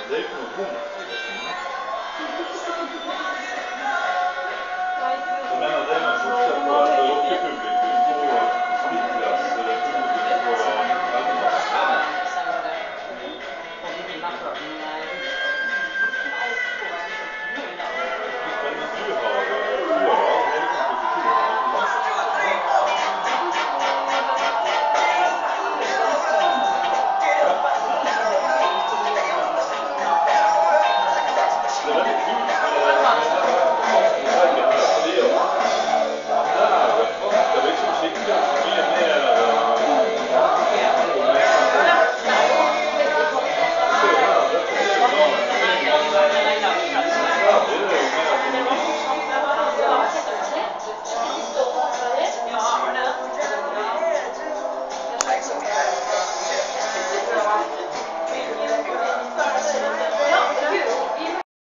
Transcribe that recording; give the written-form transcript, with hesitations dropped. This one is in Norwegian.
Det är ju något vondt i det. Jag menar, det är man fortsätter på att rockepublikum får splittras publikum på alldeles.